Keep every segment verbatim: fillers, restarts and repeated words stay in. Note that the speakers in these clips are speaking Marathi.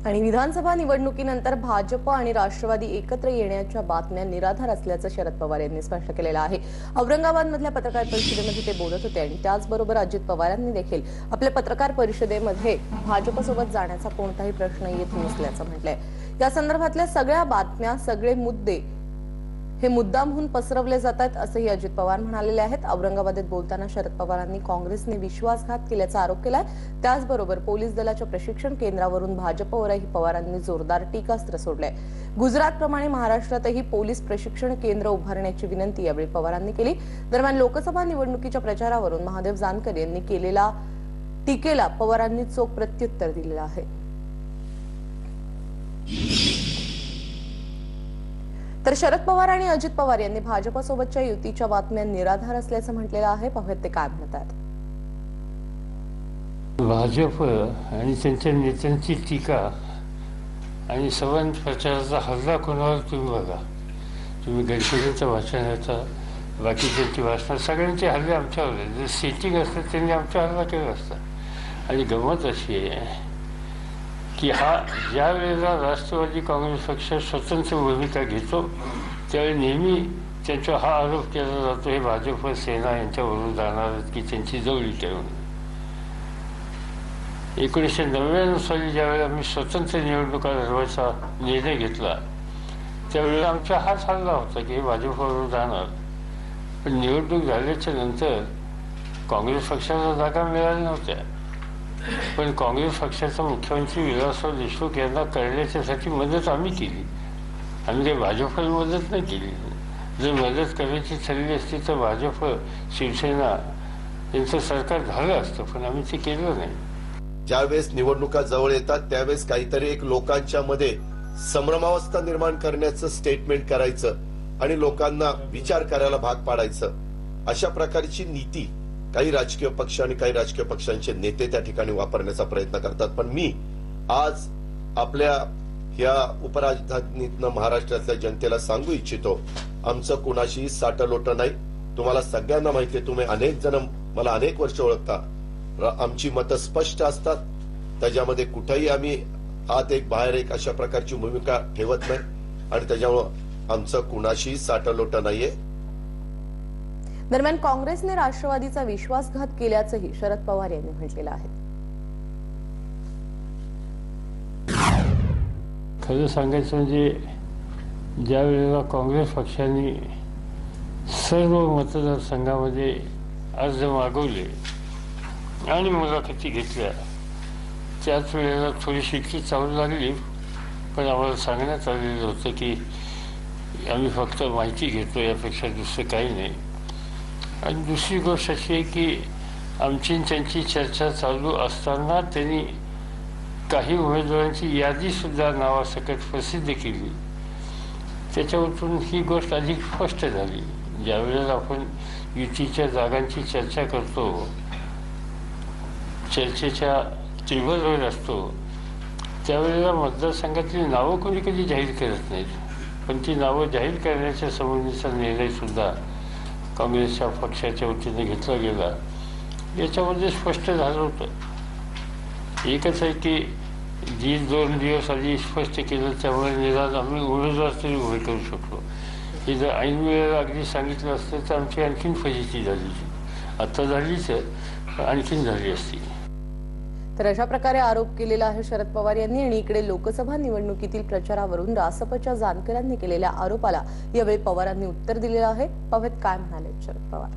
आणि विधानसभा निवडणुकीनंतर भाजप आणि राष्ट्रवादी एकत्र येण्याच्या बातम्या निराधार असल्याचं शरद पवार यांनी स्पष्ट केलेलं आहे। औरंगाबादमधल्या पत्रकार परिषदेमध्ये ते बोलत होते आणि त्याचबरोबर अजित पवारांनी देखील आपल्या पत्रकार परिषदेमध्ये भाजपसोबत जाण्याचा कोणताही प्रश्न येत नसल्याचं म्हटलंय। या संदर्भातल्या सगळ्या बातम्या, सगळे मुद्दे हे मुद्दामहून पसरवले जातात असंही अजित पवार म्हणालेले आहेत। औरंगाबादेत बोलताना शरद पवारांनी काँग्रेसने विश्वासघात केल्याचा आरोप केलाय। त्याचबरोबर पोलीस दलाच्या प्रशिक्षण केंद्रावरून भाजपवरही पवारांनी जोरदार टीकास्त्र सोडलंय। गुजरातप्रमाणे महाराष्ट्रातही पोलीस प्रशिक्षण केंद्र उभारण्याची विनंती यावेळी पवारांनी केली। दरम्यान लोकसभा निवडणुकीच्या प्रचारावरून महादेव जानकर यांनी केलेल्या टीकेला पवारांनी चोख प्रत्युत्तर दिलेलं आहे। तर शरद पवार आणि अजित पवार यांनी भाजपसोबतच्या युतीच्या बातम्या निराधार असल्याचं म्हटलेलं आहे। पाहूयात ते काय म्हणतात। भाजप आणि त्यांच्या नेत्यांची टीका आणि सवन प्रचाराचा हल्ला कोणावर तुम्ही बघा। तुम्ही गडकरींचं भाषण येता, बाकीच्यांची भाषणं, सगळ्यांचे हल्ले आमच्यावर आहेत। जे सेटिंग असतं त्यांनी आमच्या हल्ला केला असता। आणि गंमत अशी आहे की हा ज्या वेळेला राष्ट्रवादी काँग्रेस पक्ष स्वतंत्र भूमिका घेतो त्यावेळी नेहमी त्यांचा हा आरोप केला जातो हे भाजप सेना यांच्यावरून जाणार की त्यांची जवळी ठेवून। एकोणीसशे नव्याण्णव साली ज्यावेळी आम्ही स्वतंत्र निवडणुका लढवायचा निर्णय घेतला त्यावेळेला आमचा हाच हल्ला होता की हे भाजपवरून जाणार। पण निवडणूक झाल्याच्या नंतर काँग्रेस पक्षाला जागा मिळाल्या नव्हत्या, पण काँग्रेस पक्षाचा मुख्यमंत्री विलासराव देशमुख यांना करण्याच्यासाठी मदत आम्ही केली। आम्ही काही भाजपला मदत नाही केली। जर मदत करायची ठरली असती तर भाजप शिवसेना यांचं सरकार झालं असतं, पण आम्ही ते केलं नाही। ज्यावेळेस निवडणुका जवळ येतात त्यावेळेस काहीतरी एक लोकांच्या मध्ये संभ्रमावस्था निर्माण करण्याचं स्टेटमेंट करायचं आणि लोकांना विचार करायला भाग पाडायचं, अशा प्रकारची नीती काही राजकीय पक्ष आणि काही राजकीय पक्षांचे नेते त्या ठिकाणी वापरण्याचा प्रयत्न करतात। पण मी आज आपल्या या उपराजधानीतनं महाराष्ट्रातल्या जनतेला सांगू इच्छितो, आमचं कुणाशी साटलोटं नाही। तुम्हाला सगळ्यांना माहिती आहे, तुम्ही अनेक जण मला अनेक वर्ष ओळखता, आमची मतं स्पष्ट असतात। त्याच्यामध्ये कुठेही आम्ही आत एक बाहेर एक अशा प्रकारची भूमिका ठेवत नाही आणि त्याच्यामुळे आमचं कुणाशी साटलोटं नाहीये। दरम्यान काँग्रेसने राष्ट्रवादीचा विश्वासघात केल्याचंही शरद पवार यांनी म्हटलेलं आहे। खरं सांगायचं म्हणजे ज्या वेळेला काँग्रेस पक्षाने सर्व मतदारसंघामध्ये अर्ज मागवले आणि मुलाखती घेतल्या त्याच वेळेला थोडीशी इतकी चालू लागली, पण आम्हाला सांगण्यात आलेलं होतं की आम्ही फक्त माहिती घेतो, यापेक्षा दुसरं काही नाही। आणि दुसरी गोष्ट अशी आहे की आमची त्यांची चर्चा चालू असताना त्यांनी काही उमेदवारांची यादी सुद्धा नावासकट प्रसिद्ध केली। त्याच्यावरून ही गोष्ट अधिक स्पष्ट झाली। ज्यावेळेला आपण युतीच्या जागांची चर्चा करतो, चर्चेच्या टेबलवर असतो, त्यावेळेला मतदारसंघातली नावं कोणी कधी जाहीर करत नाहीत, पण ती नावं जाहीर करण्याच्या संबंधीचा निर्णय सुद्धा काँग्रेसच्या पक्षाच्या वतीने घेतला गेला। याच्यामध्ये स्पष्ट झालं होतं एकच आहे की जी दोन दिवस आधी स्पष्ट केलं त्यामुळे निदान आम्ही उमेदवार तरी उभे करू शकलो। हे जर ऐन वेळेला अगदी सांगितलं असतं तर आमची आणखीन फजिती झाली, आता झालीच आहे, आणखीन झाली असती। तर अशा प्रकारे आरोप केलेला आहे शरद पवार यांनी। आणि इकडे लोकसभा निवडणुकीतील प्रचारावरून रासपच्या जानकरांनी केलेल्या आरोपाला यावेळी पवारांनी उत्तर दिलेलं आहे। पाहूयात काय म्हणाले शरद पवार।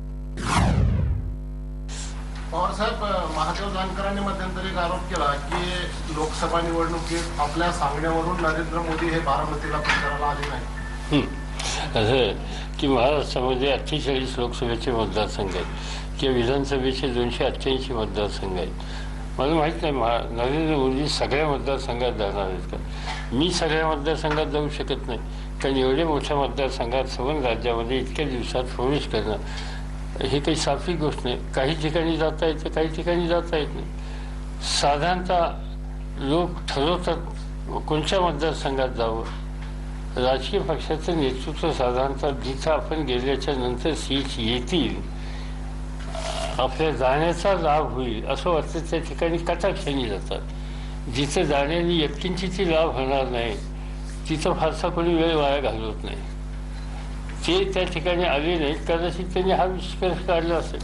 पवार साहेब, महादेव जानकरांनी मध्यंतरी एक आरोप केला की लोकसभा निवडणुकीत आपल्या सांगण्यावरून नरेंद्र मोदी हे बारामतीला प्रचाराला आले नाही। असं की महाराष्ट्रामध्ये अठ्ठेचाळीस लोकसभेचे मतदारसंघ आहेत किंवा विधानसभेचे दोनशे अठ्ठ्याऐंशी मतदारसंघ आहेत। मला माहित नाही नरेंद्र मोदी सगळ्या मतदारसंघात जाणार आहेत का। मी सगळ्या मतदारसंघात जाऊ शकत नाही, कारण एवढ्या मोठ्या मतदारसंघात सवन राज्यामध्ये इतक्या दिवसात प्रवेश करणं हे काही साफी गोष्ट नाही। काही ठिकाणी जाता येतं, काही ठिकाणी जाता येत नाही। साधारणतः लोक ठरवतात कोणत्या मतदारसंघात जावं। राजकीय पक्षाचं नेतृत्व साधारणतः जिथं आपण गेल्याच्या नंतर सीट येतील आपल्या जाण्याचा लाभ होईल असं वाटतं त्या ठिकाणी कटाक्षाने जातात। जिथं जाण्याने यत्किंचितही लाभ होणार नाही तिथं फारसा कोणी वेळ वाया घालवत नाही. ते त्या ठिकाणी आले नाहीत, कदाचित त्यांनी हा निष्कर्ष काढला असेल.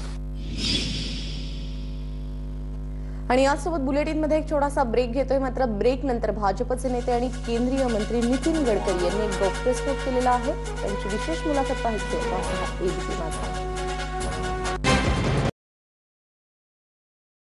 आणि यासोबत बुलेटिनमध्ये एक छोटासा ब्रेक घेतोय. मात्र ब्रेक नंतर भाजपचे नेते आणि केंद्रीय मंत्री नितीन गडकरी यांनी एक गौप्यस्फोट केलेला आहे. त्यांची विशेष मुलाखत पाहिजे एबीपी माझा.